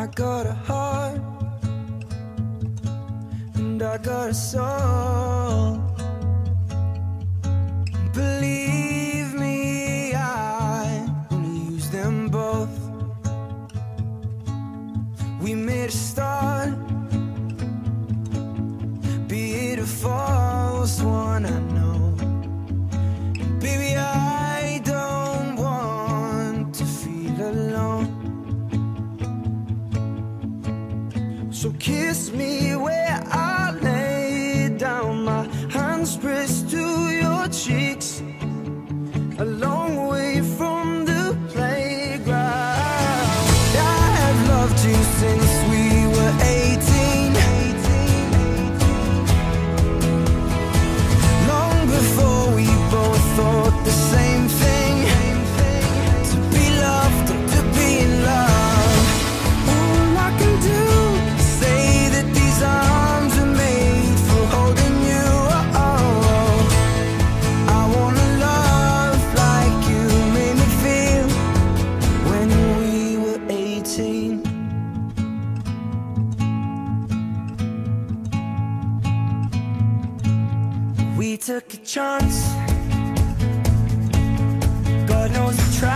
I got a heart and I got a soul. Believe me, I only use them both. We made a start, be it a false one, I know. Baby, I don't want to feel alone. So kiss me where I lay down, my hands pressed to your cheeks, a long way from the playground. I have loved you since we were 18, long before we both thought the same thing, to be loved and to be in love. All I can do is say that these arms are made for holding you. I wanna love like you made me feel when we were 18. We took a chance, God knows we tried.